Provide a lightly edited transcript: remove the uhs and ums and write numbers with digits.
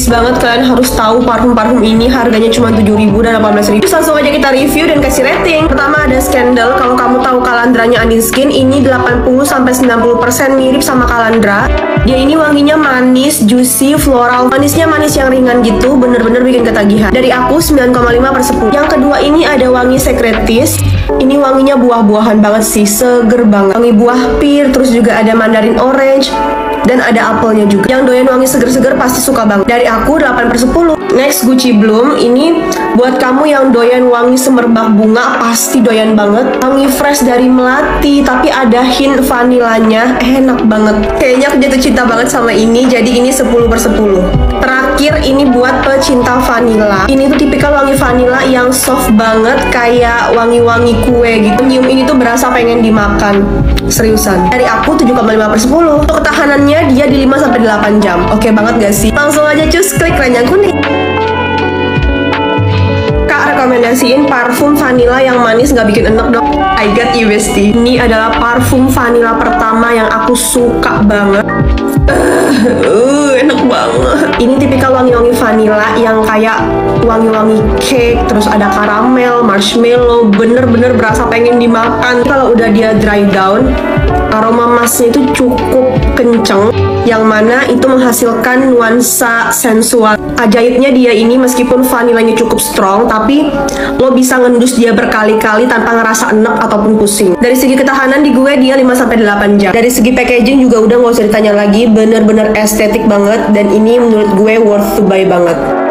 please banget kalian harus tahu parfum-parfum ini harganya cuma 7.000 dan 18.000. Terus langsung aja kita review dan kasih rating. Pertama ada Scandal. Kalau kamu tahu Calandra-nya Andin Skin, ini 80-90% mirip sama Calandra. Dia ini wanginya manis, juicy, floral. Manisnya manis yang ringan gitu, bener-bener bikin ketagihan. Dari aku 9,5/10. Yang kedua ini ada wangi Secretis. Ini wanginya buah-buahan banget sih, seger banget. Wangi buah pir, terus juga ada mandarin orange, dan ada apelnya juga. Yang doyan wangi seger-seger pasti suka banget. Dari aku 8/10. Next Gucci Bloom. Ini buat kamu yang doyan wangi semerbak bunga, pasti doyan banget. Wangi fresh dari melati, tapi ada hint vanilanya, enak banget. Kayaknya aku jatuh cinta banget sama ini, jadi ini 10/10. Terakhir ini buat pecinta vanilla. Ini tuh tipikal wangi vanilla yang soft banget, kayak wangi-wangi kue gitu. Nyium ini tuh berasa pengen dimakan. Seriusan. Dari aku 7,5/10. Untuk ketahanannya dia di 5-8 jam. Oke banget gak sih? Langsung aja cus klik keranjang kuning. Kak rekomendasiin parfum vanilla yang manis gak bikin enek dong. I got you bestie. Ini adalah parfum vanilla pertama yang aku suka banget. Enak banget. Ini tipikal wangi-wangi vanilla yang kayak wangi-wangi cake, terus ada karamel, marshmallow, bener-bener berasa pengen dimakan. Kalau udah dia dry down, aroma masknya itu cukup kenceng, yang mana itu menghasilkan nuansa sensual. Ajaibnya dia ini meskipun vanilanya cukup strong, tapi lo bisa ngendus dia berkali-kali tanpa ngerasa enek ataupun pusing. Dari segi ketahanan di gue dia 5-8 jam. Dari segi packaging juga udah gak usah ditanya lagi, bener-bener estetik banget, dan ini menurut gue worth to buy banget.